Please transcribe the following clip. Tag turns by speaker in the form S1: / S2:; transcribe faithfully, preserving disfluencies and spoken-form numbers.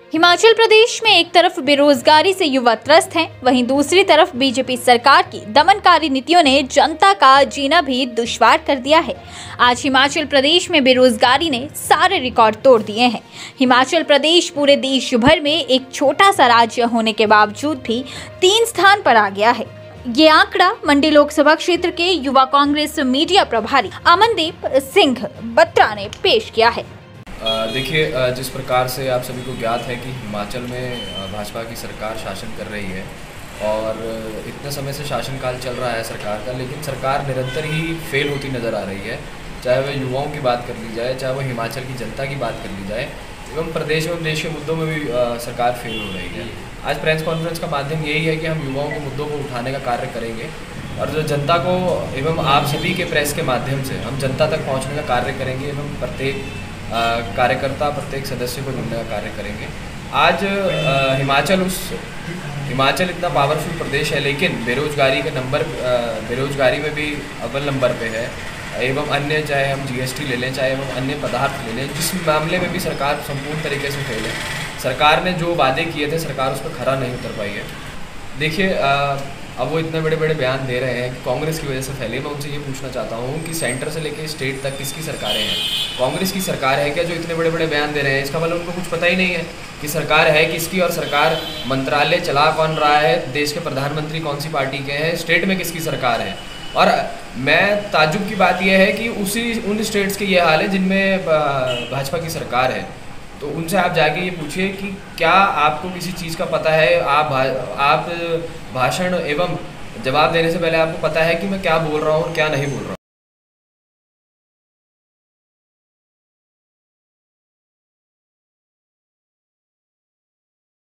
S1: हिमाचल प्रदेश में एक तरफ बेरोजगारी से युवा त्रस्त हैं, वहीं दूसरी तरफ बीजेपी सरकार की दमनकारी नीतियों ने जनता का जीना भी दुश्वार कर दिया है। आज हिमाचल प्रदेश में बेरोजगारी ने सारे रिकॉर्ड तोड़ दिए हैं। हिमाचल प्रदेश पूरे देश भर में एक छोटा सा राज्य होने के बावजूद भी तीन स्थान पर आ गया है। ये आंकड़ा मंडी लोकसभा क्षेत्र के युवा कांग्रेस मीडिया प्रभारी अमनदीप सिंह बत्रा ने पेश किया है।
S2: देखिए, जिस प्रकार से आप सभी को ज्ञात है कि हिमाचल में भाजपा की सरकार शासन कर रही है और इतने समय से शासनकाल चल रहा है सरकार का, लेकिन सरकार निरंतर ही फेल होती नज़र आ रही है। चाहे वह युवाओं की बात कर ली जाए, चाहे वह हिमाचल की जनता की बात कर ली जाए, एवं प्रदेश एवं देश के मुद्दों में भी सरकार फेल हो रही है। आज प्रेस कॉन्फ्रेंस का माध्यम यही है कि हम युवाओं के मुद्दों को उठाने का कार्य करेंगे और जो जनता को एवं आप सभी के प्रेस के माध्यम से हम जनता तक पहुँचने का कार्य करेंगे एवं प्रत्येक कार्यकर्ता प्रत्येक सदस्य को जुड़ने का कार्य करेंगे। आज आ, हिमाचल उस हिमाचल इतना पावरफुल प्रदेश है, लेकिन बेरोजगारी के नंबर बेरोजगारी में भी अव्वल नंबर पे है एवं अन्य, चाहे हम जीएसटी ले लें, चाहे हम अन्य पदार्थ ले लें, जिस मामले में भी सरकार संपूर्ण तरीके से फेल है। सरकार ने जो वादे किए थे सरकार उस पर खरा नहीं उतर पाई है। देखिए, अब वो इतने बड़े बड़े बयान दे रहे हैं कि कांग्रेस की वजह से फैले। मैं उनसे ये पूछना चाहता हूँ कि सेंटर से लेकर स्टेट तक किसकी सरकारें हैं? कांग्रेस की सरकार है क्या जो इतने बड़े बड़े बयान दे रहे हैं? इसका मतलब उनको कुछ पता ही नहीं है कि सरकार है किसकी और सरकार मंत्रालय चला कौन रहा है, देश के प्रधानमंत्री कौन सी पार्टी के हैं, स्टेट में किसकी सरकार है। और मैं ताज्जुब की बात यह है कि उसी उन स्टेट्स के ये हाल है जिनमें भाजपा की सरकार है। तो उनसे आप जाके ये पूछिए कि क्या आपको किसी चीज़ का पता है? आप भा, आप भाषण एवं जवाब देने से पहले आपको पता है कि मैं क्या बोल रहा हूँ और क्या नहीं बोल रहा हूँ।